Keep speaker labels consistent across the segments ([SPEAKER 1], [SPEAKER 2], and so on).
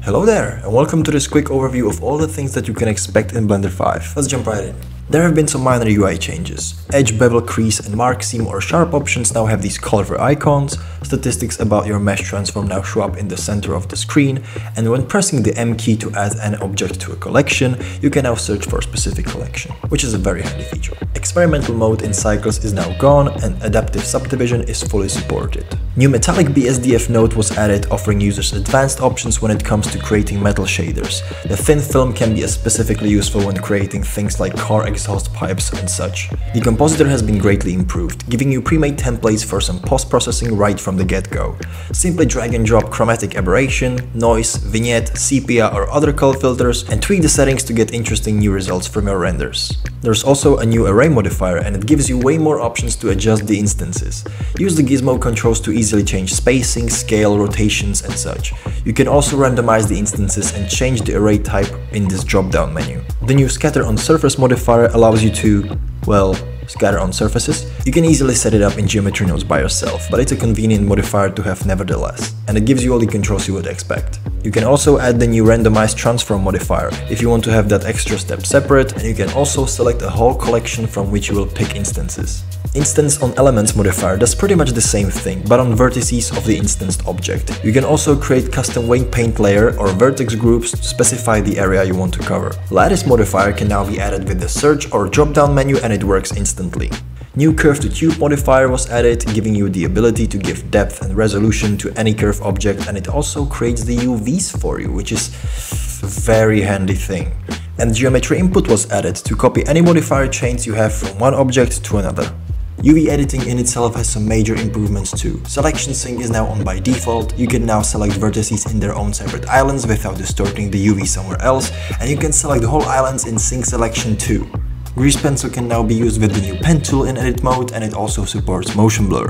[SPEAKER 1] Hello there, and welcome to this quick overview of all the things that you can expect in Blender 5. Let's jump right in. There have been some minor UI changes. Edge, bevel, crease and mark seam or sharp options now have these colorful icons, statistics about your mesh transform now show up in the center of the screen, and when pressing the M key to add an object to a collection, you can now search for a specific collection, which is a very handy feature. Experimental mode in cycles is now gone and adaptive subdivision is fully supported. New metallic BSDF node was added, offering users advanced options when it comes to creating metal shaders. The thin film can be specifically useful when creating things like car exhaust pipes and such. The compositor has been greatly improved, giving you pre-made templates for some post-processing right from the get-go. Simply drag and drop chromatic aberration, noise, vignette, sepia or other color filters and tweak the settings to get interesting new results from your renders. There's also a new array modifier and it gives you way more options to adjust the instances. Use the gizmo controls to easily change spacing, scale, rotations and such. You can also randomize the instances and change the array type in this drop-down menu. The new scatter on surface modifier allows you to, well, scatter on surfaces. You can easily set it up in geometry nodes by yourself, but it's a convenient modifier to have nevertheless, and it gives you all the controls you would expect. You can also add the new randomized transform modifier if you want to have that extra step separate, and you can also select a whole collection from which you will pick instances. Instance on elements modifier does pretty much the same thing, but on vertices of the instanced object. You can also create custom weight paint layer or vertex groups to specify the area you want to cover. Lattice modifier can now be added with the search or drop-down menu and it works instantly. New curve to tube modifier was added, giving you the ability to give depth and resolution to any curve object, and it also creates the UVs for you, which is a very handy thing. And geometry input was added to copy any modifier chains you have from one object to another. UV editing in itself has some major improvements too. Selection sync is now on by default, you can now select vertices in their own separate islands without distorting the UV somewhere else, and you can select the whole islands in sync selection too. Grease pencil can now be used with the new pen tool in edit mode, and it also supports motion blur.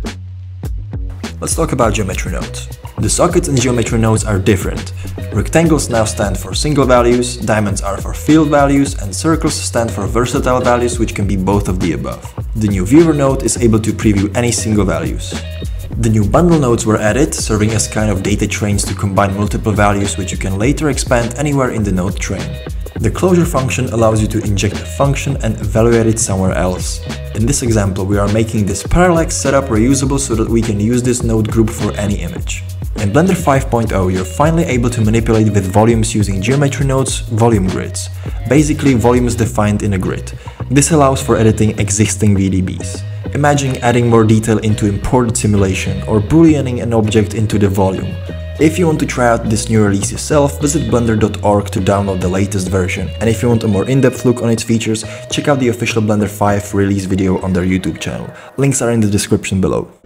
[SPEAKER 1] Let's talk about geometry nodes. The sockets in geometry nodes are different. Rectangles now stand for single values, diamonds are for field values, and circles stand for versatile values, which can be both of the above. The new viewer node is able to preview any single values. The new bundle nodes were added, serving as kind of data trains to combine multiple values which you can later expand anywhere in the node train. The closure function allows you to inject a function and evaluate it somewhere else. In this example, we are making this parallax setup reusable so that we can use this node group for any image. In Blender 5.0, you're finally able to manipulate with volumes using geometry nodes, volume grids. Basically, volume is defined in a grid. This allows for editing existing VDBs. Imagine adding more detail into imported simulation or booleaning an object into the volume. If you want to try out this new release yourself, visit blender.org to download the latest version, and if you want a more in-depth look on its features, check out the official Blender 5 release video on their YouTube channel. Links are in the description below.